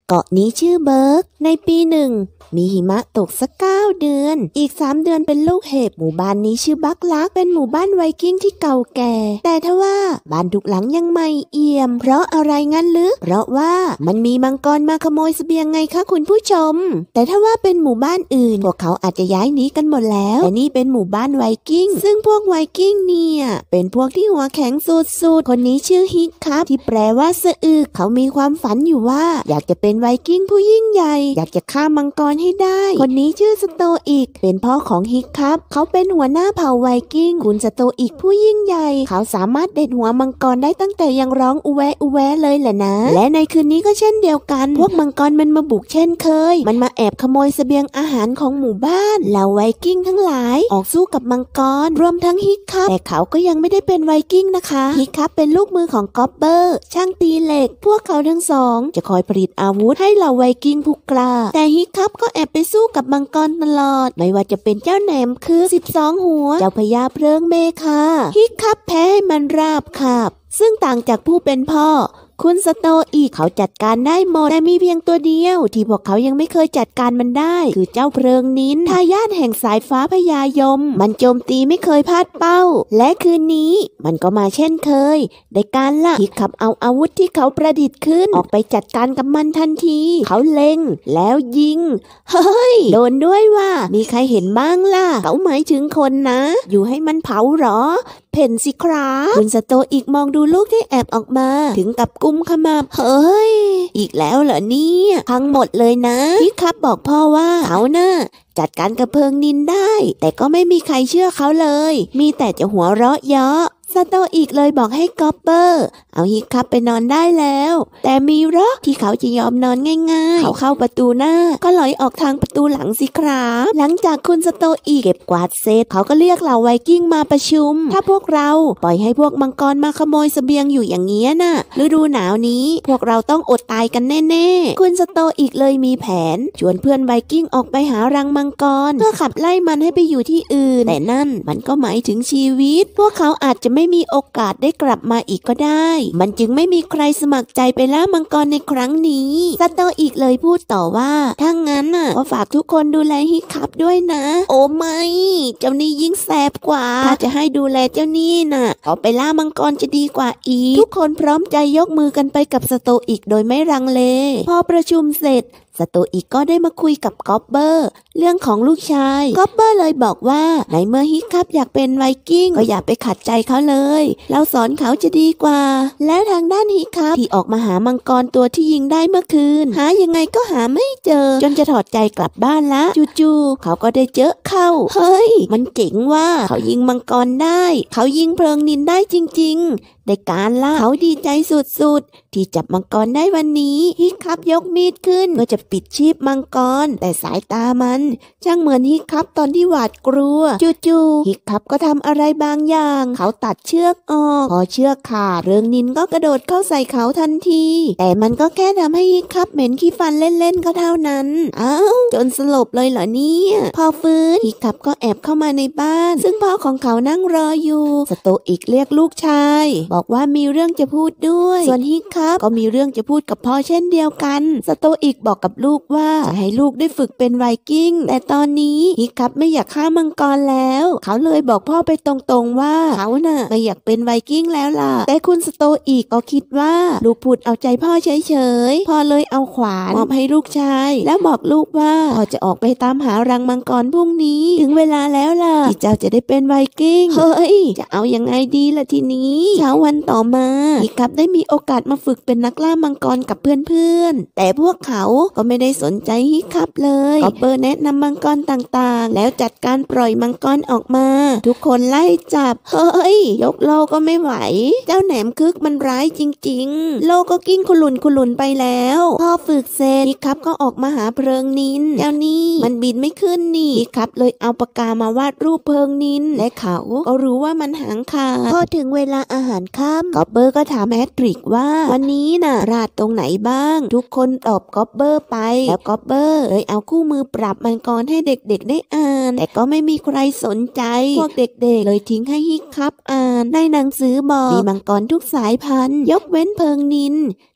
เกาะนี้ชื่อเบิร์กในปีหนึ่งมีหิมะตกสัก9 เดือนอีก3 เดือนเป็นลูกเห็บหมู่บ้านนี้ชื่อบักลักเป็นหมู่บ้านไวกิ้งที่เก่าแก่แต่ทว่าบ้านทุกหลังยังใหม่เอี่ยมเพราะอะไรงั้นหรือเพราะว่ามันมีมังกรมาขโมยเสบียงไงคะคุณผู้ชมแต่ถ้าว่าเป็นหมู่บ้านอื่นพวกเขาอาจจะย้ายหนีกันหมดแล้วแต่นี่เป็นหมู่บ้านไวกิ้งซึ่งพวกไวกิ้งเนี่ยเป็นพวกที่หัวแข็งสุดๆคนนี้ชื่อฮิกครับที่แปลว่าสะอึกเขามีความฝันอยู่ว่าอยากจะเป็นไวกิ้งผู้ยิ่งใหญ่อยากจะฆ่ามังกรให้ได้คนนี้ชื่อสโตอิกเป็นพ่อของฮิกครับเขาเป็นหัวหน้าเผ่าไวกิ้งคุณสโตอิกผู้ยิ่งใหญ่เขาสามารถเด็ดหัวมังกรได้ตั้งแต่ยังร้องอุแวะอุแวะเลยแหละนะและในคืนนี้ก็เช่นเดียวกันพวกมังกรมันมาบุกเช่นเคยมันมาแอบขโมยเสบียงอาหารของหมู่บ้านเหล่าไวกิ้งทั้งหลายออกสู้กับมังกรรวมทั้งฮิกครับแต่เขาก็ยังไม่ได้เป็นไวกิ้งนะคะฮิกครับเป็นลูกมือของกอบเบอร์ช่างตีเหล็กพวกเขาทั้งสองจะคอยผลิตอาวุธให้เหล่าไวกิ้งผู้กล้าแต่ฮิกครับก็แอบไปสู้กับมังกรตลอดไม่ว่าจะเป็นเจ้าแหนมคือ12 หัวเจ้าพญาเพลิงเมฆาฮิกครับแพ้ให้มันราบคาบซึ่งต่างจากผู้เป็นพ่อคุณสโตอีกเขาจัดการได้หมดแต่มีเพียงตัวเดียวที่พวกเขายังไม่เคยจัดการมันได้คือเจ้าเพลิงนินทายาทแห่งสายฟ้าพญายมมันโจมตีไม่เคยพลาดเป้าและคืนนี้มันก็มาเช่นเคยในการล่ะที่ขับเอาอาวุธที่เขาประดิษฐ์ขึ้นออกไปจัดการกับมันทันทีเขาเล็งแล้วยิงเฮ้ยโดนด้วยว่ะมีใครเห็นบ้างล่ะเขาหมายถึงคนนะอยู่ให้มันเผาหรอเพ่นสิครับคุณสโตอีกมองดูลูกที่แอบออกมาถึงกับกุมขมับเฮ้ยอีกแล้วเหรอเนี่ยพังหมดเลยนะพี่ครับบอกพ่อว่าเขาน่ะจัดการกับเพลิงนินได้แต่ก็ไม่มีใครเชื่อเขาเลยมีแต่จะหัวเราะเยาะสโตอีกเลยบอกให้กอบเปอร์เอาฮิกครับไปนอนได้แล้วแต่มีหรอที่เขาจะยอมนอนง่ายๆเขาเข้าประตูหน้าก็ลอยออกทางประตูหลังสิครับหลังจากคุณสโตอีกเก็บกวาดเสร็จเขาก็เรียกเหล่าไวกิ้งมาประชุมถ้าพวกเราปล่อยให้พวกมังกรมาขโมยเสบียงอยู่อย่างเงี้ยน่ะฤดูหนาวนี้พวกเราต้องอดตายกันแน่ๆคุณสโตอีกเลยมีแผนชวนเพื่อนไวกิ้งออกไปหารังมังกรเพื่อขับไล่มันให้ไปอยู่ที่อื่นแต่นั่นมันก็หมายถึงชีวิตพวกเขาอาจจะไม่มีโอกาสได้กลับมาอีกก็ได้มันจึงไม่มีใครสมัครใจไปล่ามังกรในครั้งนี้สโตอีกเลยพูดต่อว่าถ้างั้นน่ะก็ฝากทุกคนดูแลฮิคับด้วยนะโอ้ไม่เจ้านี่ยิ่งแสบกว่าถ้าจะให้ดูแลเจ้านี่น่ะเอาไปล่ามังกรจะดีกว่าอีกทุกคนพร้อมใจยกมือกันไปกับสโตอีกโดยไม่ลังเลพอประชุมเสร็จสโตอีกก็ได้มาคุยกับกอบเบอร์เรื่องของลูกชายกอบเบอร์เลยบอกว่าในเมื่อฮิกครับอยากเป็นไวกิ้งก็อย่าไปขัดใจเขาเลยเราสอนเขาจะดีกว่าแล้วทางด้านฮิกครับที่ออกมาหามังกรตัวที่ยิงได้เมื่อคืนหายังไงก็หาไม่เจอจนจะถอดใจกลับบ้านละจู่ๆเขาก็ได้เจอเข้าเฮ้ยมันเจ๋งว่าเขายิงมังกรได้เขายิงเพลิงนินได้จริงๆในการล่าเขาดีใจสุดๆที่จับมังกรได้วันนี้ฮิกครับยกมีดขึ้นก็จะปิดชีพมังกรแต่สายตามันช่างเหมือนฮิกครับตอนที่หวาดกลัวจู่ๆฮิกครับก็ทำอะไรบางอย่างเขาตัดเชือกออกพอเชือกขาดเริงนินก็กระโดดเข้าใส่เขาทันทีแต่มันก็แค่ทำให้ฮิกครับเหม็นขี้ฟันเล่นๆก็เท่านั้นอ้าวจนสลบเลยเหรอเนี่ยพอฟื้นฮิกครับก็แอบเข้ามาในบ้านซึ่งพ่อของเขานั่งรออยู่สโตอีกเรียกลูกชายบอกว่ามีเรื่องจะพูดด้วยส่วนฮิกครับก็มีเรื่องจะพูดกับพ่อเช่นเดียวกันสโตอีกบอกกับลูกว่าจะให้ลูกได้ฝึกเป็นไวกิ้งแต่ตอนนี้ฮิกครับไม่อยากฆ่ามังกรแล้วเขาเลยบอกพ่อไปตรงๆว่าเขาน่ะไม่อยากเป็นไวกิ้งแล้วล่ะแต่คุณสโตอีกก็คิดว่าลูกพูดเอาใจพ่อเฉยๆพ่อเลยเอาขวานมอบให้ลูกชายแล้วบอกลูกว่าพ่อจะออกไปตามหารังมังกรพรุ่งนี้ถึงเวลาแล้วล่ะที่เจ้าจะได้เป็นไวกิ้งเฮ้ยจะเอายังไงดีล่ะทีนี้เช้าวันต่อมาฮิกครับได้มีโอกาสมาฝึกเป็นนักล่ามังกรกับเพื่อนๆแต่พวกเขาก็ไม่ได้สนใจฮิกครับเลยกอบเบอร์แนะนำมังกรต่างๆแล้วจัดการปล่อยมังกรออกมาทุกคนไล่จับเฮ้ยยกโลก็ไม่ไหวเจ้าแหนมคึกมันร้ายจริงๆโลก็กิ้งคุลุนไปแล้วพอฝึกเสร็จฮิกครับก็ออกมาหาเพลิงนินเจ้านี่มันบินไม่ขึ้นนี่ฮิกครับเลยเอาปากกามาวาดรูปเพลิงนินและเขาก็รู้ว่ามันหางขาดพอถึงเวลาอาหารค่ำกอบเบอร์ก็ถามแอดริกว่าวันนี้น่ะราดตรงไหนบ้างทุกคนตอบกอบเบอร์ไปแล้วกอบเบอร์เลยเอาคู่มือปราบมังกรให้เด็กๆได้อ่านแต่ก็ไม่มีใครสนใจพวกเด็กๆเลยทิ้งให้ฮิกครับอ่านในหนังสือบอกมีมังกรทุกสายพันธุ์ยกเว้นเพลิงนิน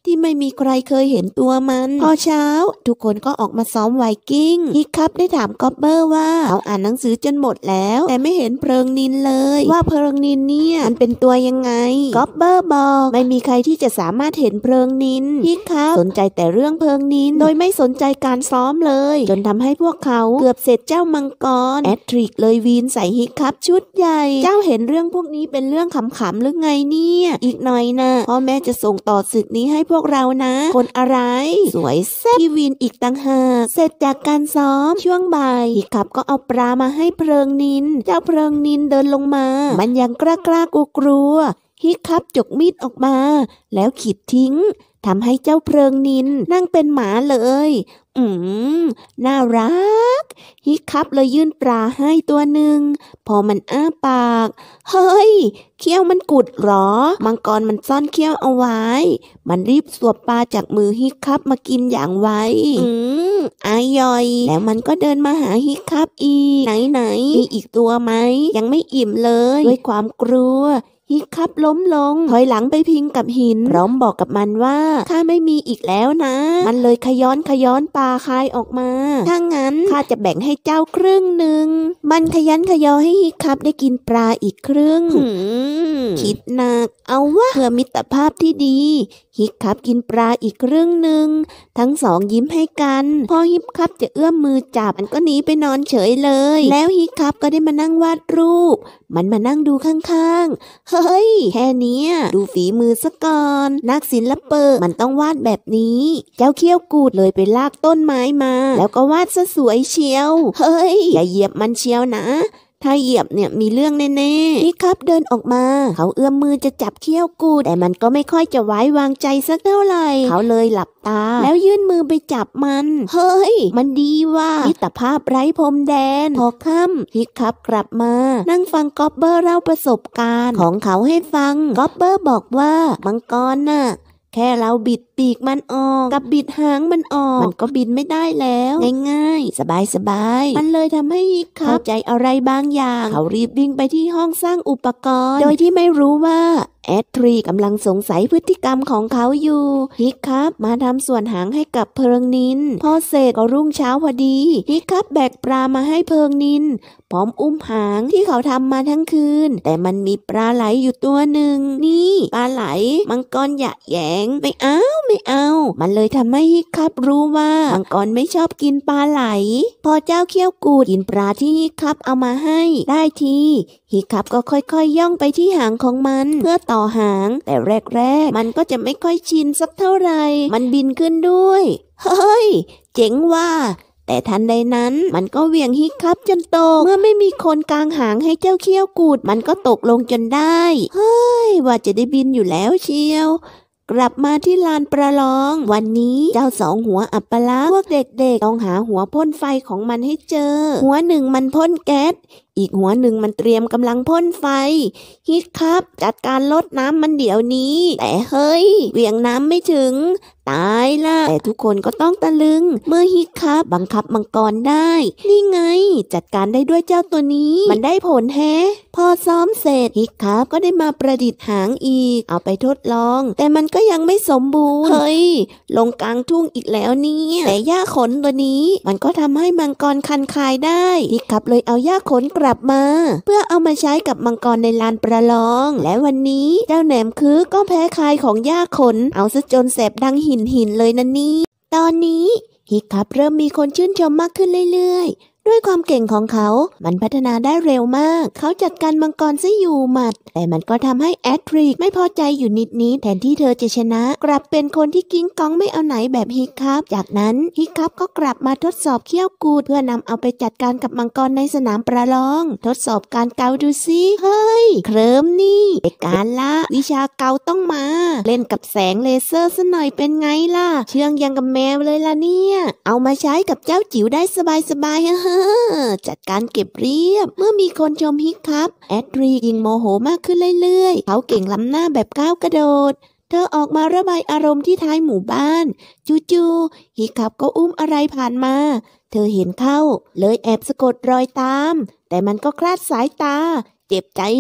ที่ไม่มีใครเคยเห็นตัวมันพอเช้าทุกคนก็ออกมาซ้อมไวกิ้งฮิกคัพได้ถามก๊อบเบอร์ว่าเขาอ่านหนังสือจนหมดแล้วแต่ไม่เห็นเพลิงนินเลยว่าเพลิงนินเนี่ยมันเป็นตัวยังไงก๊อบเบอร์บอกไม่มีใครที่จะสามารถเห็นเพลิงนินฮิกคัพสนใจแต่เรื่องเพลิงนินโดยไม่สนใจการซ้อมเลยจนทำให้พวกเขาเกือบเสร็จเจ้ามังกรแอดริกเลยวีนใส่ฮิกคัพชุดใหญ่เจ้าเห็นเรื่องพวกนี้เป็นเรื่องขำๆหรือไงเนี่ยอีกหน่อยนะพ่อแม่จะส่งต่อศึกนี้ให้พวกเรานะคนอะไรสวยแซ่บที่วีนอีกต่างหากเสร็จจากการซ้อมช่วงบ่ายฮิกคัพก็เอาปลามาให้เพลิงนินเจ้าเพลิงนินเดินลงมามันยังกล้ากลัวฮิกคัพจกมีดออกมาแล้วขีดทิ้งทำให้เจ้าเพลิงนินนั่งเป็นหมาเลยน่ารักฮิกคัพเลยยื่นปลาให้ตัวหนึ่งพอมันอ้าปากเฮ้ยเขี้ยวมันกุดหรอมังกรมันซ่อนเขี้ยวเอาไว้มันรีบสวบปลาจากมือฮิกคัพมากินอย่างไวอร่อยแล้วมันก็เดินมาหาฮิกคัพอีกไหนมีอีกตัวไหมยังไม่อิ่มเลยด้วยความกลัวฮิกคัพล้มลงถอยหลังไปพิงกับหินพร้อมบอกกับมันว่าข้าไม่มีอีกแล้วนะมันเลยขย้อนปลาคายออกมาถ้างั้นข้าจะแบ่งให้เจ้าครึ่งหนึ่งมันขยันขยอให้ฮิกคัพได้กินปลาอีกครึ่งคิดหนักเอาว่าเพื่อมิตรภาพที่ดีฮิกคัพกินปลาอีกครึ่งหนึ่งทั้งสองยิ้มให้กันพอฮิกคัพจะเอื้อมมือจับมันก็หนีไปนอนเฉยเลยแล้วฮิกคัพก็ได้มานั่งวาดรูปมันมานั่งดูข้างๆเฮ้ยแค่นี้ดูฝีมือซะก่อนนักศิลปะมันต้องวาดแบบนี้เจ้าเขี้ยวกูดเลยไปลากต้นไม้มาแล้วก็วาดซะสวยเชียวเฮ้ยอย่าเหยียบมันเชียวนะถ้าเหยียบเนี่ยมีเรื่องแน่ๆฮิกคัพเดินออกมาเขาเอื้อมมือจะจับเขี้ยวกูดแต่มันก็ไม่ค่อยจะไว้วางใจสักเท่าไหร่เขาเลยหลับตาแล้วยื่นมือไปจับมันเฮ้ยมันดีว่ะมิตรภาพไร้พรมแดนพอค่ำฮิกคัพกลับมานั่งฟังก๊อบเบอร์เล่าประสบการณ์ของเขาให้ฟังก๊อบเบอร์บอกว่ามังกรน่ะแค่เราบิดปีกมันออกกับบิดหางมันออกมันก็บินไม่ได้แล้วง่ายๆสบายมันเลยทำให้ฮิกคัพเข้าใจอะไรบางอย่างเขารีบวิ่งไปที่ห้องสร้างอุปกรณ์โดยที่ไม่รู้ว่าแอดรีกำลังสงสัยพฤติกรรมของเขาอยู่ฮิกคัพมาทำส่วนหางให้กับเพลิงนินพอเสร็จก็รุ่งเช้าพอดีฮิกคัพแบกปลามาให้เพลิงนินพร้อมอุ้มหางที่เขาทำมาทั้งคืนแต่มันมีปลาไหลอยู่ตัวหนึ่งนี่ปลาไหลมังกรหยะแหยงไม่เอามันเลยทำให้ฮิกคัพรู้ว่ามังกรไม่ชอบกินปลาไหลพอเจ้าเขี้ยวกูดกินปลาที่ฮิกคัพเอามาให้ได้ทีฮิกคัพก็ค่อยๆย่องไปที่หางของมันเพื่อต่อหางแต่แรกๆมันก็จะไม่ค่อยชินสักเท่าไหร่มันบินขึ้นด้วยเฮ้ยเจ๋งว่าแต่ทันใดนั้นมันก็เหวี่ยงฮิกคัพจนตกเมื่อไม่มีคนกางหางให้เจ้าเขี้ยวกูดมันก็ตกลงจนได้เฮ้ยว่าจะได้บินอยู่แล้วเชียวกลับมาที่ลานประลองวันนี้เจ้าสองหัวอัปลักษณ์พวกเด็กๆต้องหาหัวพ่นไฟของมันให้เจอหัวหนึ่งมันพ่นแก๊สอีกหัวหนึ่งมันเตรียมกำลังพ่นไฟฮิกคัพจัดการลดน้ำมันเดี๋ยวนี้แต่เฮ้ยเหวี่ยงน้ำไม่ถึงตายละแต่ทุกคนก็ต้องตะลึงเมื่อฮิกคัพบังคับมังกรได้นี่ไงจัดการได้ด้วยเจ้าตัวนี้มันได้ผลแฮะพอซ้อมเสร็จฮิกคัพก็ได้มาประดิษฐ์หางอีกเอาไปทดลองแต่มันก็ยังไม่สมบูรณ์เฮ้ยลงกลางทุ่งอีกแล้วเนี่ยแต่หญ้าขนตัวนี้มันก็ทำให้มังกรคันคายได้ฮิกคัพเลยเอาหญ้าขนกลับมาเพื่อเอามาใช้กับมังกรในลานประลองและวันนี้เจ้าแหนมคือก็แพ้คายของหญ้าขนเอาซะจนแสบดังหินเลยนะนี่ตอนนี้ฮิกคัพเริ่มมีคนชื่นชมมากขึ้นเรื่อยๆด้วยความเก่งของเขามันพัฒนาได้เร็วมากเขาจัดการมังกรซะอยู่หมัดแต่มันก็ทำให้แอดริกไม่พอใจอยู่นิดแทนที่เธอจะชนะกลับเป็นคนที่กิ้งก้องไม่เอาไหนแบบฮิกคัพจากนั้นฮิกคัพก็กลับมาทดสอบเขี้ยวกูดเพื่อนำเอาไปจัดการกับมังกรในสนามประลองทดสอบการเกาดูสิเฮ้ยเคลิ้มนี่เป็นการละวิชาเกาต้องมาเล่นกับแสงเลเซอร์ซะหน่อยเป็นไงล่ะเชื่องยังกับแมวเลยล่ะเนี่ยเอามาใช้กับเจ้าจิ๋วได้สบายจัดการเก็บเรียบเมื่อมีคนชมฮิกคัพแอดรียิ่งโมโหมากขึ้นเรื่อยๆเขาเก่งล้ำหน้าแบบก้าวกระโดดเธอออกมาระบายอารมณ์ที่ท้ายหมู่บ้านจู่ๆฮิกคัพก็อุ้มอะไรผ่านมาเธอเห็นเข้าเลยแอบสะกดรอยตามแต่มันก็คลาดสายตาเจ็บใจนัก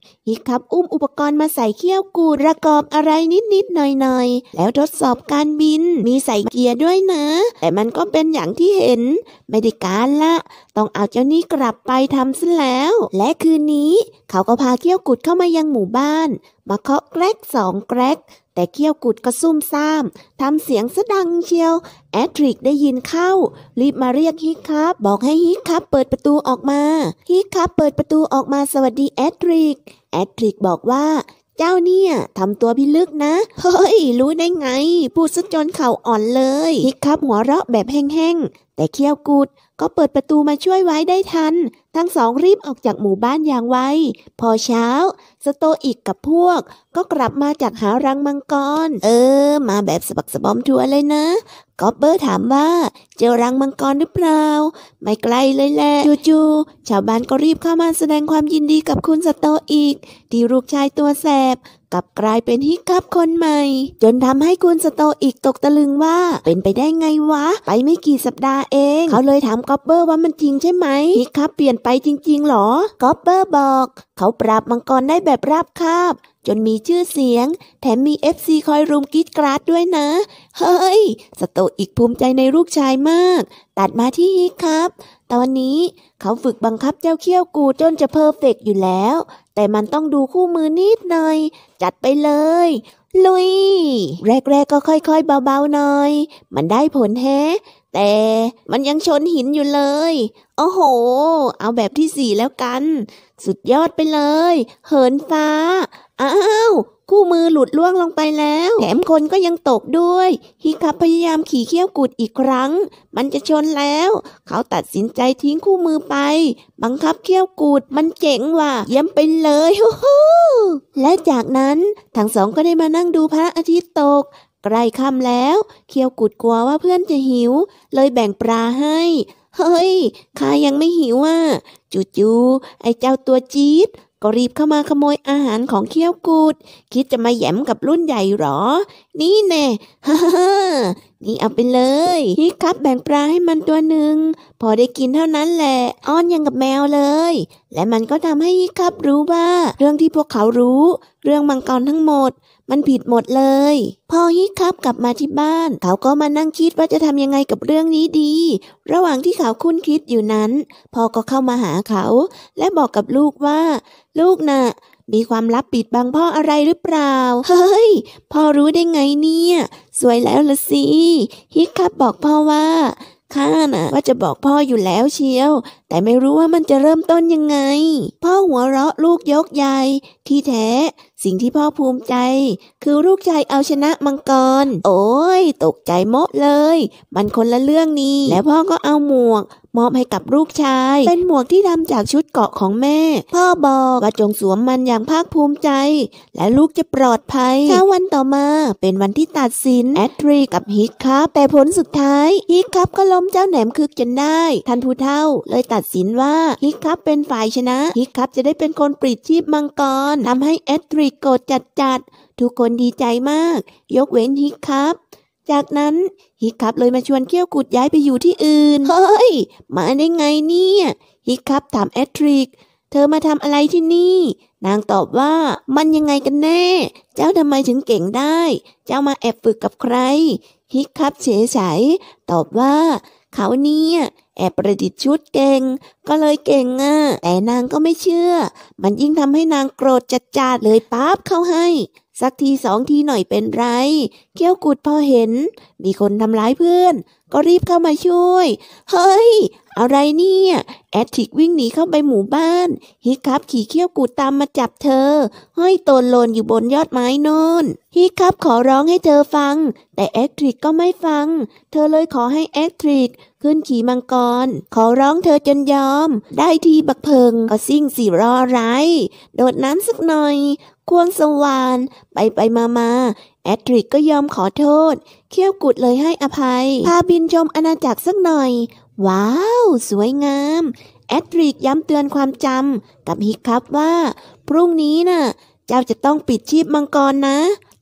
ฮิคับอุ้มอุปกรณ์มาใส่เขี้ยวกูดประกอบอะไรนิดๆหน่อยๆแล้วทดสอบการบินมีใส่เกียร์ด้วยนะแต่มันก็เป็นอย่างที่เห็นไม่ได้การละต้องเอาเจ้านี่กลับไปทำซะแล้วและคืนนี้เขาก็พาเขี้ยวกุดเข้ามายังหมู่บ้านมาเคาะแกรก2 แกรกแต่เขี้ยวกุดก็ซุ่มซ่ามทำเสียงซะดังเชียวแอดริกได้ยินเข้ารีบมาเรียกฮิคับบอกให้ฮิคับเปิดประตูออกมาฮิคับเปิดประตูออกมาสวัสดีแอดริกบอกว่าเจ้าเนี่ยทำตัวพิลึกนะเฮ้ยรู้ได้ไงพูดซะจนเข่าอ่อนเลยฮิคับหัวเราะแบบแห้งๆแต่เขี้ยวกุดก็เปิดประตูมาช่วยไว้ได้ทันทั้งสองรีบออกจากหมู่บ้านอย่างไวพอเช้าสโตอิกกับพวกก็กลับมาจากหารังมังกรมาแบบสะบักสะบอมทัวร์เลยนะก๊อบเบอร์ถามว่าเจอรังมังกรหรือเปล่าไม่ไกลเลยแหละจู่ๆชาวบ้านก็รีบเข้ามาแสดงความยินดีกับคุณสโตอิกที่ลูกชายตัวแสบกลับกลายเป็นฮิคับคนใหม่จนทำให้คุณสโตอิกตกตะลึงว่าเป็นไปได้ไงวะไปไม่กี่สัปดาห์เองเขาเลยถามก๊อบเบอร์ว่ามันจริงใช่ไหมฮิคับเปลี่ยนไปจริงๆหรอก๊อบเบอร์บอกเขาปราบมังกรได้แบบราบคาบจนมีชื่อเสียงแถมมี FC คอยรุมกรี๊ดกราดด้วยนะเฮ้ยสโตอิกภูมิใจในลูกชายมากตัดมาที่ฮิคับตอนนี้เขาฝึกบังคับเจ้าเขี้ยวกูจนจะเพอร์เฟกต์อยู่แล้วแต่มันต้องดูคู่มือนิดหน่อยจัดไปเลยลุยแรกๆก็ค่อยๆเบาๆหน่อยมันได้ผลแฮะแต่มันยังชนหินอยู่เลยโอ้โหเอาแบบที่4แล้วกันสุดยอดไปเลยเหินฟ้าอ้าวคู่มือหลุดล่วงลงไปแล้วแถมคนก็ยังตกด้วยฮิคับพยายามขี่เขี้ยวกุดอีกครั้งมันจะชนแล้วเขาตัดสินใจทิ้งคู่มือไปบังคับเขี้ยวกุดมันเจ๋งว่ะเยี่ยมไปเลยฮู้ฮู้และจากนั้นทั้งสองก็ได้มานั่งดูพระอาทิตย์ตกใกล้ค่ำแล้วเขี้ยวกุดกลัวว่าเพื่อนจะหิวเลยแบ่งปลาให้เฮ้ยข้ายังไม่หิวอ่ะจู่ๆไอ้เจ้าตัวจี๊ดก็รีบเข้ามาขโมยอาหารของเขี้ยวกุดคิดจะมาแหย่มกับรุ่นใหญ่หรอนี่แน่ฮ่าฮ่านี่เอาไปเลยฮิคับแบ่งปลาให้มันตัวหนึ่งพอได้กินเท่านั้นแหละอ้อนยังกับแมวเลยและมันก็ทำให้ฮิคับรู้ว่าเรื่องที่พวกเขารู้เรื่องมังกรทั้งหมดมันผิดหมดเลยพอฮิคับกลับมาที่บ้านเขาก็มานั่งคิดว่าจะทำยังไงกับเรื่องนี้ดีระหว่างที่เขาคุ้นคิดอยู่นั้นพ่อก็เข้ามาหาเขาและบอกกับลูกว่าลูกน่ะมีความลับปิดบังพ่ออะไรหรือเปล่าเฮ้ยพ่อรู้ได้ไงเนี่ยสวยแล้วละสิฮิคับบอกพ่อว่าข้าน่ะว่าจะบอกพ่ออยู่แล้วเชียวแต่ไม่รู้ว่ามันจะเริ่มต้นยังไงพ่อหัวเราะลูกยกใหญ่ที่แท้สิ่งที่พ่อภูมิใจคือลูกชายเอาชนะมังกรโอ้ยตกใจโมะเลยมันคนละเรื่องนี้แล้วพ่อก็เอาหมวกมอบให้กับลูกชายเป็นหมวกที่ทำจากชุดเกราะของแม่พ่อบอกว่าจงสวมมันอย่างภาคภูมิใจและลูกจะปลอดภัยเช้าวันต่อมาเป็นวันที่ตัดสินแอดริกกับฮิคับแต่ผลสุดท้ายฮิคับก็ล้มเจ้าแหนมคึกจนได้ท่านผู้เฒ่าเลยตัดสินว่าฮิคับเป็นฝ่ายชนะฮิคับจะได้เป็นคนปลิดชีพมังกรทำให้แอดริกโกรธจัดทุกคนดีใจมากยกเว้นฮิคับจากนั้นฮิคับเลยมาชวนเขี้ยวกุดย้ายไปอยู่ที่อื่นเฮ้ยมาได้ไงเนี่ยฮิคับถามแอดริกเธอมาทำอะไรที่นี่นางตอบว่ามันยังไงกันแน่เจ้าทำไมถึงเก่งได้เจ้ามาแอบฝึกกับใครฮิคับเฉยๆตอบว่าเขาเนี่ยแอบประดิษฐ์ชุดเก่งก็เลยเก่งอ่ะแต่นางก็ไม่เชื่อมันยิ่งทำให้นางโกรธจัดๆเลยป๊าบเข้าให้สักที2 ทีหน่อยเป็นไรเขี้ยวกุดพอเห็นมีคนทำร้ายเพื่อนก็รีบเข้ามาช่วยเฮ้ยอะไรเนี่ยแอดริกวิ่งหนีเข้าไปหมู่บ้านฮิคับขี่เขี้ยวกุดตามมาจับเธอห้อยโตนโลนอยู่บนยอดไม้โน่นฮิคับขอร้องให้เธอฟังแต่แอดริกก็ไม่ฟังเธอเลยขอให้แอดริกขึ้นขี่มังกรขอร้องเธอจนยอมได้ทีบักเพิงก็ซิ่งสิรออะไรโดดน้ำสักหน่อยควงสว่านไปมาแอดริกก็ยอมขอโทษเขี้ยวกุดเลยให้อภัยพาบินชมอาณาจักรสักหน่อยว้าวสวยงามแอดริกย้ำเตือนความจำกับฮิคับว่าพรุ่งนี้น่ะเจ้าจะต้องปิดชีพมังกรนะ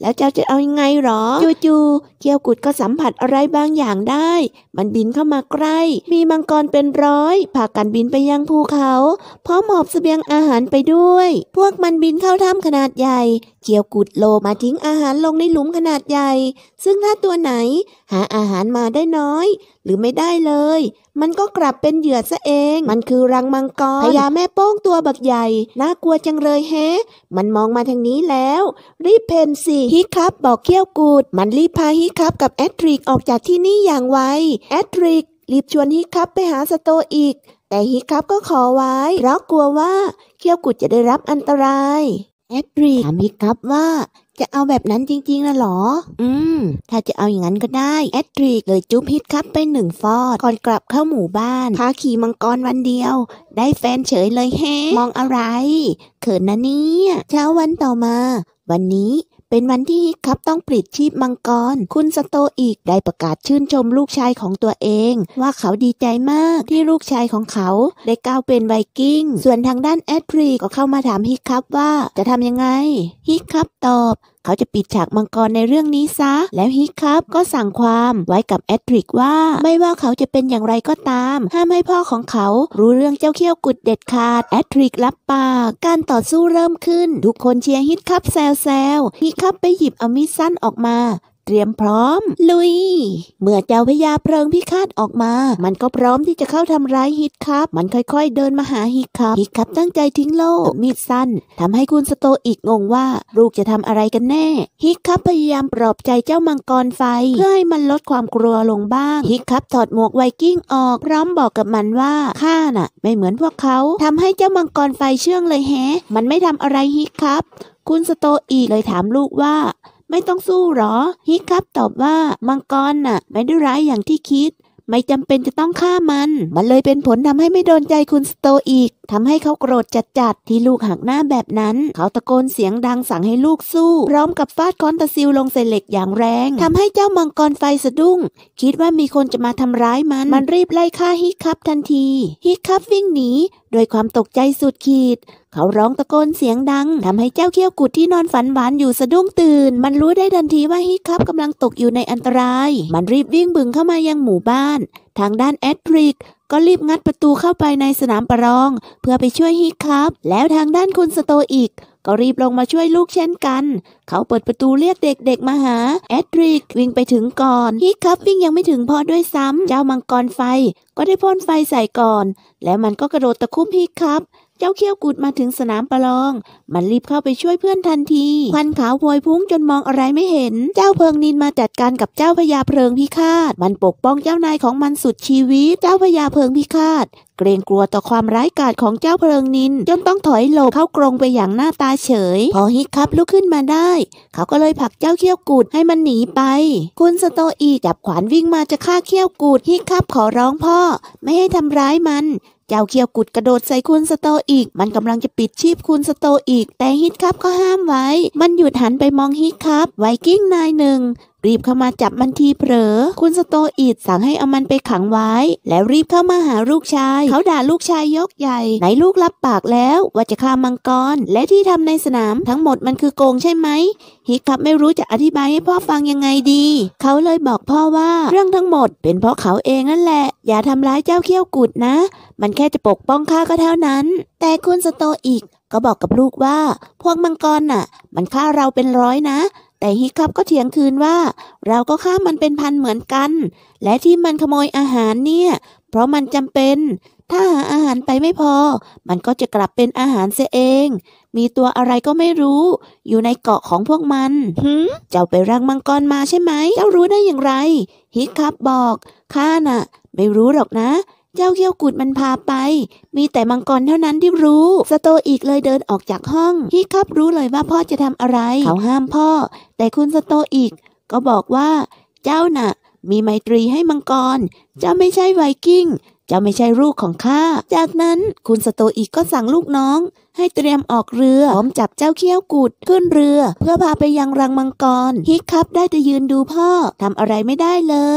แล้วเจ้าจะเอายังไงหรอจู่ๆเขี้ยวกุดก็สัมผัสอะไรบางอย่างได้มันบินเข้ามาใกล้มีมังกรเป็นร้อยพากันบินไปยังภูเขาพร้อมหอบเสบียงอาหารไปด้วยพวกมันบินเข้าถ้ำขนาดใหญ่เขี้ยวกุดโลภมาทิ้งอาหารลงในหลุมขนาดใหญ่ซึ่งถ้าตัวไหนหาอาหารมาได้น้อยหรือไม่ได้เลยมันก็กลับเป็นเหยื่อซะเองมันคือรังมังกรพญาแม่โป้งตัวบักใหญ่น่ากลัวจังเลยแฮะมันมองมาทางนี้แล้วรีบเพนสิฮิครับบอกเขี้ยวกุดมันรีบพาฮิครับกับแอตริกออกจากที่นี่อย่างไวแอตริกรีบชวนฮิครับไปหาสโตอีกแต่ฮิครับก็ขอไว้เพราะกลัวว่าเขี้ยวกุดจะได้รับอันตรายแอตริกถามฮิครับว่าจะเอาแบบนั้นจริงๆนะหรอถ้าจะเอาอย่างนั้นก็ได้แอตริกเลยจุ๊บฮิตครับไป1 ฟอดก่อนกลับเข้าหมู่บ้านพาขี่มังกรวันเดียวได้แฟนเฉยเลยแฮะมองอะไรเขินนะเนี่ยเช้าวันต่อมาวันนี้เป็นวันที่ฮิตครับต้องปลิดชีพมังกรคุณสโตอีกได้ประกาศชื่นชมลูกชายของตัวเองว่าเขาดีใจมากที่ลูกชายของเขาได้ก้าวเป็นไวกิ้งส่วนทางด้านแอตริกก็เข้ามาถามฮิตครับว่าจะทำยังไงฮิตครับตอบเขาจะปิดฉากมังกรในเรื่องนี้ซะแล้วฮิครับก็สั่งความไว้กับแอตริกว่าไม่ว่าเขาจะเป็นอย่างไรก็ตามห้ามให้พ่อของเขารู้เรื่องเจ้าเขี้ยวกุดเด็ดขาดแอตริกรับปากการต่อสู้เริ่มขึ้นทุกคนเชียร์ฮิครับแซวฮิครับไปหยิบเอามีดสั้นออกมาเตรียมพร้อมลุยเมื่อเจ้าพญาเพลิงพิฆาตออกมามันก็พร้อมที่จะเข้าทำร้ายฮิตครับมันค่อยๆเดินมาหาฮิตครับตั้งใจทิ้งโล่มีดสั้นทำให้คุณสโตอีกงงว่าลูกจะทำอะไรกันแน่ฮิตครับพยายามปลอบใจเจ้ามังกรไฟเพื่อให้มันลดความกลัวลงบ้างฮิตครับถอดหมวกไวกิ้งออกพร้อมบอกกับมันว่าข้าน่ะไม่เหมือนพวกเขาทำให้เจ้ามังกรไฟเชื่องเลยแฮะมันไม่ทำอะไรฮิตครับคุณสโตอีกเลยถามลูกว่าไม่ต้องสู้หรอฮิครับตอบว่ามังกรน่ะไม่ได้ร้ายอย่างที่คิดไม่จำเป็นจะต้องฆ่ามันเลยเป็นผลทำให้ไม่โดนใจคุณสโตอีกทำให้เขาโกรธจัดที่ลูกหักหน้าแบบนั้นเขาตะโกนเสียงดังสั่งให้ลูกสู้พร้อมกับฟาดค้อนตะซิวลงใส่เหล็กอย่างแรงทำให้เจ้ามังกรไฟสะดุ้งคิดว่ามีคนจะมาทำร้ายมันรีบไล่ฆ่าฮิครับทันทีฮิครับวิ่งหนีโดยความตกใจสุดขีดเขาร้องตะโกนเสียงดังทำให้เจ้าเขี้ยวกุดที่นอนฝันหวานอยู่สะดุ้งตื่นมันรู้ได้ทันทีว่าฮิครับกำลังตกอยู่ในอันตรายมันรีบวิ่งบึงเข้ามายังหมู่บ้านทางด้านแอตริกก็รีบงัดประตูเข้าไปในสนามประลองเพื่อไปช่วยฮิครับแล้วทางด้านคุณสโตอีกก็รีบลงมาช่วยลูกเช่นกันเขาเปิดประตูเรียกเด็กๆมาหาแอตริกวิ่งไปถึงก่อนฮิครับวิ่งยังไม่ถึงพอด้วยซ้ำเจ้ามังกรไฟก็ได้พ่นไฟใส่ก่อนแล้วมันก็กระโดดตะคุบฮิครับเจ้าเขี้ยวกุดมาถึงสนามประลองมันรีบเข้าไปช่วยเพื่อนทันทีควันขาวพวยพุ่งจนมองอะไรไม่เห็นเจ้าเพลิงนินมาจัดการกับเจ้าพญาเพลิงพิฆาตมันปกป้องเจ้านายของมันสุดชีวิตเจ้าพญาเพลิงพิฆาตเกรงกลัวต่อความร้ายกาจของเจ้าเพลิงนินจนต้องถอยหลบเข้ากรงไปอย่างหน้าตาเฉยพอฮิครับลุกขึ้นมาได้เขาก็เลยผลักเจ้าเขี้ยวกุดให้มันหนีไปคุณสโตอีจับขวานวิ่งมาจะฆ่าเขี้ยวกุดฮิครับขอร้องพ่อไม่ให้ทำร้ายมันเจ้าเขี้ยวกุดกระโดดใส่คุณสโตอีกมันกำลังจะปิดชีพคุณสโตอีกแต่ฮิตครับก็ห้ามไว้มันหยุดหันไปมองฮิตครับไวกิ้งนายหนึ่งรีบเข้ามาจับมันทีเผลอคุณสโตอีกสั่งให้เอามันไปขังไว้แล้วรีบเข้ามาหาลูกชายเขาด่าลูกชายยกใหญ่ไหนลูกรับปากแล้วว่าจะฆ่ามังกรและที่ทำในสนามทั้งหมดมันคือโกงใช่ไหมฮิตครับไม่รู้จะอธิบายให้พ่อฟังยังไงดีเขาเลยบอกพ่อว่าเรื่องทั้งหมดเป็นเพราะเขาเองนั่นแหละอย่าทำร้ายเจ้าเขี้ยวกุดนะมันแค่จะปกป้องข้าก็เท่านั้นแต่คุณสโตอีกก็บอกกับลูกว่าพวกมังกรน่ะมันฆ่าเราเป็นร้อยนะแต่ฮิครับก็เถียงคืนว่าเราก็ฆ่ามันเป็นพันเหมือนกันและที่มันขโมยอาหารเนี่ยเพราะมันจำเป็นถ้าหาอาหารไปไม่พอมันก็จะกลับเป็นอาหารเสียเองมีตัวอะไรก็ไม่รู้อยู่ในเกาะของพวกมันเจ้าไปรังมังกรมาใช่ไหมเจ้ารู้ได้อย่างไรฮิครับบอกข้าน่ะไม่รู้หรอกนะเจ้าเขี้ยวกุดมันพาไปมีแต่มังกรเท่านั้นที่รู้สโตอีกเลยเดินออกจากห้องฮิครับรู้เลยว่าพ่อจะทำอะไรเขาห้ามพ่อแต่คุณสโตอีกก็บอกว่าเจ้าน่ะมีไมตรีให้มังกรเจ้าไม่ใช่ไวกิ้งเจ้าไม่ใช่ลูกของข้าจากนั้นคุณสโตอีกก็สั่งลูกน้องให้เตรียมออกเรือพร้อมจับเจ้าเขี้ยวกุดขึ้นเรือเพื่อพาไปยังรังมังกรฮิครับได้แต่ยืนดูพ่อทำอะไรไม่ได้เลย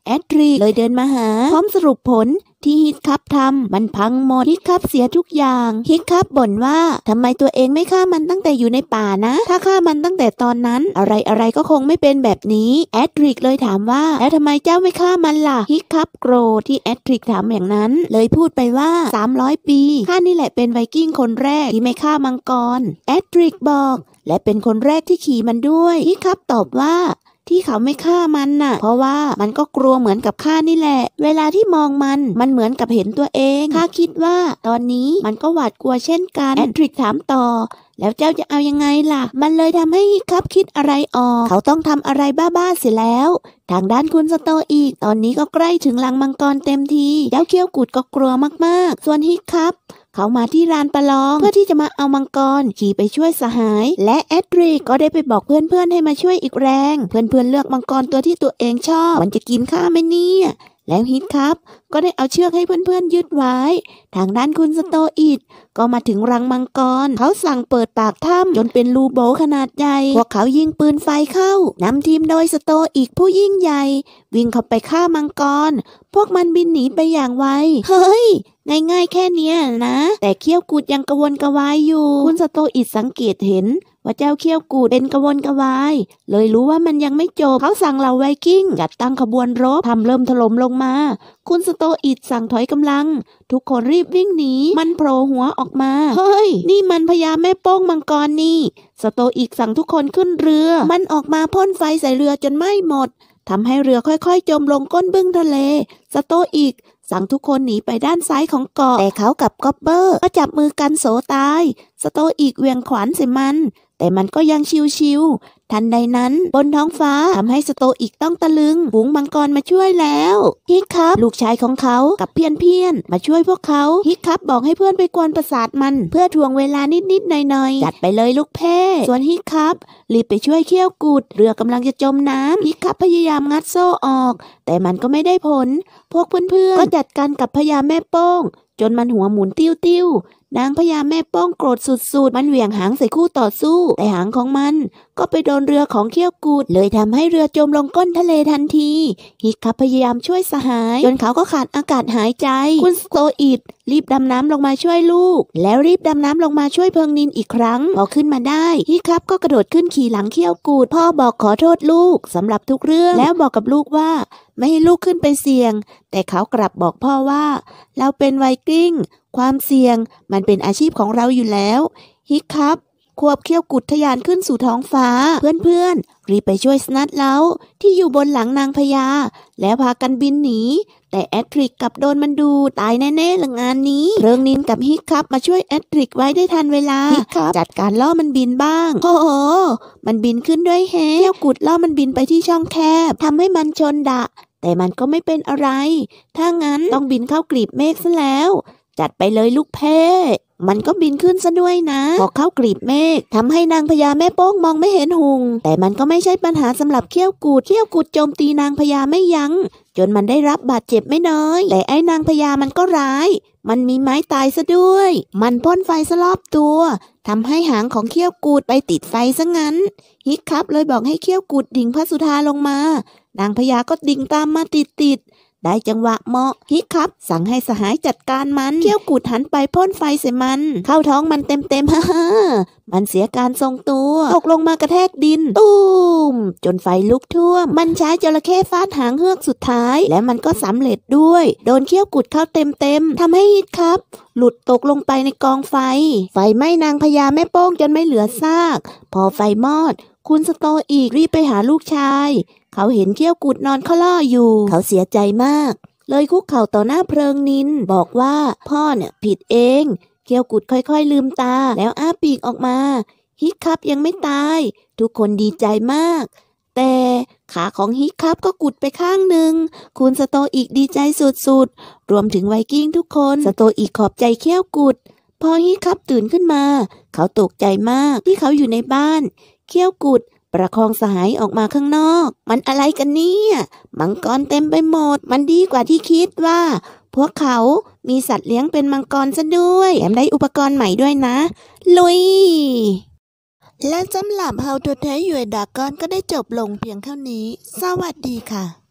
แอดริกเลยเดินมาหาพร้อมสรุปผลที่ฮิตคัพทำมันพังหมดฮิตคัพเสียทุกอย่างฮิตคัพบ่นว่าทำไมตัวเองไม่ฆ่ามันตั้งแต่อยู่ในป่านะถ้าฆ่ามันตั้งแต่ตอนนั้นอะไรก็คงไม่เป็นแบบนี้แอดริกเลยถามว่าแล้วทำไมเจ้าไม่ฆ่ามันล่ะฮิตคัพโกรธที่แอดริกถามอย่างนั้นเลยพูดไปว่า300 ปีข้านี่แหละเป็นไวกิ้งคนแรกที่ไม่ฆ่ามังกรแอดริกบอกและเป็นคนแรกที่ขี่มันด้วยฮิตคัพตอบว่าที่เขาไม่ฆ่ามันน่ะเพราะว่ามันก็กลัวเหมือนกับข้านี่แหละเวลาที่มองมันเหมือนกับเห็นตัวเองข้าคิดว่าตอนนี้มันก็หวาดกลัวเช่นกันแอดริกถามต่อแล้วเจ้าจะเอายังไงล่ะมันเลยทำให้คับคิดอะไรออกเขาต้องทำอะไรบ้าๆเสียแล้วทางด้านคุณสโตอีกตอนนี้ก็ใกล้ถึงรังมังกรเต็มทีเจ้าเขี้ยวกุดก็กลัวมากๆส่วนฮิคับเขามาที่ลานประลองเพื่อที่จะมาเอามังกรขี่ไปช่วยสหายและแอดริกก็ได้ไปบอกเพื่อนๆให้มาช่วยอีกแรงเพื่อนๆเลือกมังกรตัวที่ตัวเองชอบมันจะกินข้าไหมเนี่ยแล้วฮิตครับก็ได้เอาเชือกให้เพื่อนๆยึดไว้ทางด้านคุณสโตอิดก็มาถึงรังมังกรเขาสั่งเปิดปากถ้ำจนเป็นรูโบขนาดใหญ่พวกเขายิงปืนไฟเข้านำทีมโดยสโตอิกผู้ยิ่งใหญ่วิ่งเข้าไปฆ่ามังกรพวกมันบินหนีไปอย่างไวเฮ้ยง่ายๆแค่เนี้ยนะแต่เขี้ยวกุดยังกระวนกระวายอยู่คุณสโตอิดสังเกตเห็นว่าเจ้าเขี้ยวกูดเป็นกระวนกระวายเลยรู้ว่ามันยังไม่จบเขาสั่งเหล่าไวกิ้งจัดตั้งขบวนรบทำเริ่มถล่มลงมาคุณสโตอิดสั่งถอยกำลังทุกคนรีบวิ่งหนีมันโผล่หัวออกมาเฮ้ยนี่มันพญาแม่โป้งมังกรนี่สโตอิกสั่งทุกคนขึ้นเรือมันออกมาพ่นไฟใส่เรือจนไหม้หมดทำให้เรือค่อยๆจมลงก้นบึ้งทะเลสโตอิกสั่งทุกคนหนีไปด้านซ้ายของเกาะแต่เขากับก๊อบเบอร์ก็จับมือกันโสตายสโตอิกเวียงขวานใส่มันแต่มันก็ยังชิวๆทันใดนั้นบนท้องฟ้าทำให้สโตอิกต้องตะลึงฝูงมังกรมาช่วยแล้วฮิคับลูกชายของเขากับเพี้ยนมาช่วยพวกเขาฮิคับบอกให้เพื่อนไปกวนประสาทมันเพื่อทวงเวลานิดๆหน่อยๆจัดไปเลยลูกเพ่ส่วนฮิคับรีบไปช่วยเขี้ยวกุดเรือกำลังจะจมน้ำฮิคับพยายามงัดโซ่ออกแต่มันก็ไม่ได้ผลพวกเพื่อนๆก็จัดการกับพญาแม่โป้งจนมันหัวหมุนติ้วๆนางพญาแม่โป้งโกรธสุดๆมันเหวี่ยงหางใส่คู่ต่อสู้แต่หางของมันก็ไปโดนเรือของเขี้ยวกูดเลยทำให้เรือจมลงก้นทะเลทันทีฮิคับพยายามช่วยสหายจนเขาก็ขาดอากาศหายใจคุณสโตอิดรีบดำน้ำลงมาช่วยลูกแล้วรีบดำน้ำลงมาช่วยเพิงนินอีกครั้งพอขึ้นมาได้ฮิคับก็กระโดดขึ้นขี่หลังเขี้ยวกูดพ่อบอกขอโทษลูกสำหรับทุกเรื่องแล้วบอกกับลูกว่าไม่ให้ลูกขึ้นไปเสี่ยงแต่เขากลับบอกพ่อว่าเราเป็นไวกิ้งความเสี่ยงมันเป็นอาชีพของเราอยู่แล้วฮิคับควบเขี้ยวกุดทะยานขึ้นสู่ท้องฟ้าเพื่อนๆรีบไปช่วยสนัทเล้าที่อยู่บนหลังนางพญาแล้วพากันบินหนีแต่แอดริกกลับโดนมันดูตายแน่ๆหลังงานนี้เริงนินกับฮิคับมาช่วยแอดริกไว้ได้ทันเวลาฮิคับจัดการล่อมันบินบ้างโอ้โหมันบินขึ้นด้วยแฮะเขี้ยวกุดล่อมันบินไปที่ช่องแคบทำให้มันชนดะแต่มันก็ไม่เป็นอะไรถ้างั้นต้องบินเข้ากลีบเมฆซะแล้วจัดไปเลยลูกเพ่มันก็บินขึ้นซะด้วยนะพอเข้ากลีบเมฆทำให้นางพญาแม่โป้งมองไม่เห็นหุงแต่มันก็ไม่ใช่ปัญหาสำหรับเขี้ยวกุดโจมตีนางพญาไม่ยั้งจนมันได้รับบาดเจ็บไม่น้อยแต่ไอ้นางพญามันก็ร้ายมันมีไม้ตายซะด้วยมันพ่นไฟสลอบตัวทำให้หางของเขี้ยวกุดไปติดไฟซะงั้นฮิคับเลยบอกให้เขี้ยวกุดดิ่งพระสุธาลงมานางพญาก็ดิ่งตามมาติดได้จังหวะเหมาะฮิคับสั่งให้สหายจัดการมันเขี้ยวกุดหันไปพ่นไฟใส่มันเข้าท้องมันเต็มๆฮ่ามันเสียการทรงตัวตกลงมากระแทกดินตูมจนไฟลุกท่วมมันใช้จระเข้ฟาดหางเฮือกสุดท้ายและมันก็สำเร็จด้วยโดนเขี้ยวกุดเข้าเต็มทำให้ฮิคับหลุดตกลงไปในกองไฟไหม้นางพญาแม่โป้งจนไม่เหลือซากพอไฟมอดคุณสโตอีกรีบไปหาลูกชายเขาเห็นเขี้ยวกุดนอนล่ออยู่เขาเสียใจมากเลยคุกเข่าต่อหน้าเพลิงนินบอกว่าพ่อเนี่ยผิดเองเขี้ยวกุดค่อยๆลืมตาแล้วอ้าปีกออกมาฮิคับยังไม่ตายทุกคนดีใจมากแต่ขาของฮิคับก็กุดไปข้างหนึ่งคุณสโตอีกดีใจสุดๆรวมถึงไวกิ้งทุกคนสโตอีกขอบใจเขี้ยวกุดพอฮิคับตื่นขึ้นมาเขาตกใจมากที่เขาอยู่ในบ้านเขี้ยวกุดประคองสหายออกมาข้างนอกมันอะไรกันเนี่ยมังกรเต็มไปหมดมันดีกว่าที่คิดว่าพวกเขามีสัตว์เลี้ยงเป็นมังกรซะด้วยแถมได้อุปกรณ์ใหม่ด้วยนะลุยและสำหรับ How to Train Your Dragon ก็ได้จบลงเพียงเท่านี้สวัสดีค่ะ